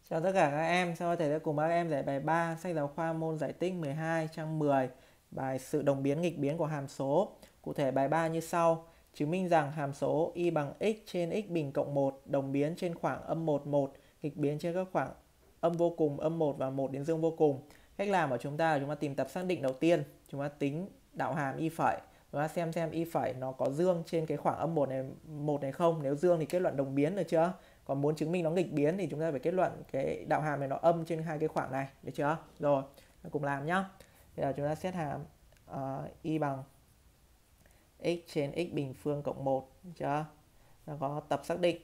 Chào tất cả các em, sau đây thầy sẽ cùng các em giải bài 3 sách giáo khoa môn giải tích 12 trang 10, bài sự đồng biến nghịch biến của hàm số. Cụ thể bài 3 như sau: chứng minh rằng hàm số y bằng x trên x bình cộng 1 đồng biến trên khoảng âm 1, 1, nghịch biến trên các khoảng âm vô cùng, âm 1 và 1 đến dương vô cùng. Cách làm của chúng ta tìm tập xác định đầu tiên, chúng ta tính đạo hàm y phẩy. Chúng ta xem y phẩy nó có dương trên cái khoảng âm 1 này không. Nếu dương thì kết luận đồng biến, được chưa? Còn muốn chứng minh nó nghịch biến thì chúng ta phải kết luận cái đạo hàm này nó âm trên hai cái khoảng này, được chưa? Rồi, cùng làm nhá. Bây giờ chúng ta xét hàm y bằng x trên x bình phương cộng 1, được chưa? Nó có tập xác định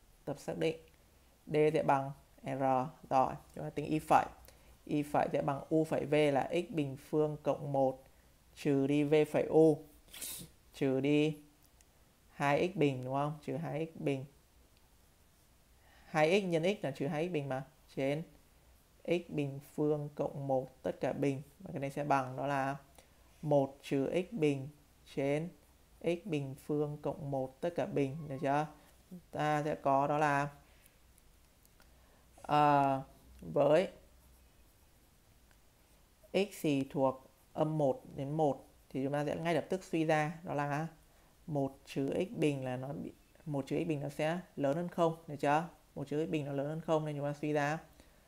d sẽ bằng r. Rồi, chúng ta tính y phẩy. Y phẩy sẽ bằng u phẩy v là x bình phương cộng 1 trừ đi v phẩy u trừ đi 2x bình, đúng không? Trừ 2x bình. 2x nhân x là trừ 2x bình mà, trên x bình phương cộng 1 tất cả bình. Và cái này sẽ bằng đó là 1 trừ x bình trên x bình phương cộng 1 tất cả bình, được chưa? Ta sẽ có đó là với x thì thuộc âm 1 đến 1 thì chúng ta sẽ ngay lập tức suy ra đó là 1 trừ x bình là 1 trừ x bình nó sẽ lớn hơn 0, được chưa? 1 trừ x bình nó lớn hơn 0 nên chúng ta suy ra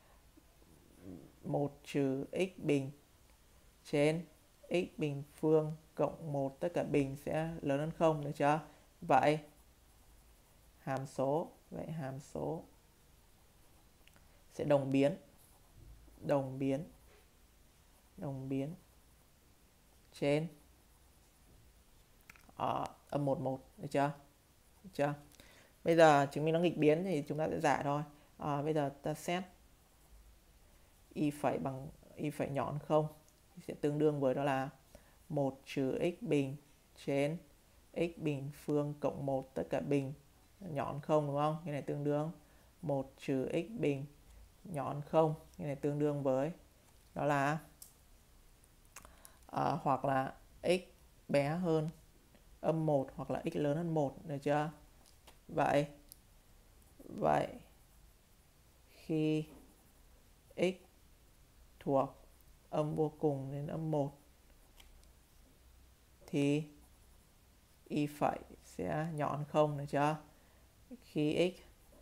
1 trừ x bình trên x bình phương cộng 1 tất cả bình sẽ lớn hơn 0, được chưa? Vậy hàm số sẽ đồng biến trên âm 1, được chưa? Bây giờ chứng minh nó nghịch biến thì chúng ta sẽ giải thôi. Bây giờ ta xét y phẩy bằng y phẩy nhỏ hơn 0 sẽ tương đương với đó là 1 trừ x bình trên x bình phương cộng 1 tất cả bình nhỏ hơn 0, đúng không? Cái này tương đương 1 trừ x bình nhỏ hơn 0. Cái này tương đương với đó là hoặc là x bé hơn âm 1 hoặc là x lớn hơn 1, được chưa? Vậy khi x thuộc âm vô cùng đến âm 1 thì y phẩy sẽ nhỏ hơn 0, được chưa? Khi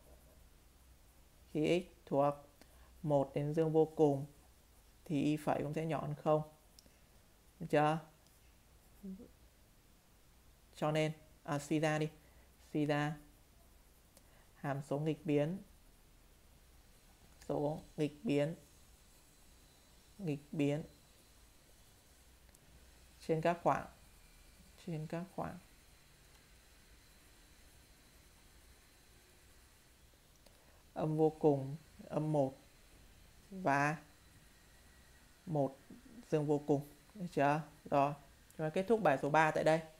x thuộc 1 đến dương vô cùng thì y phẩy cũng sẽ nhỏ hơn 0, được chưa? Cho nên suy ra hàm số nghịch biến trên các khoảng âm vô cùng, âm 1 và 1 dương vô cùng, được chưa? Rồi, chúng ta kết thúc bài số 3 tại đây.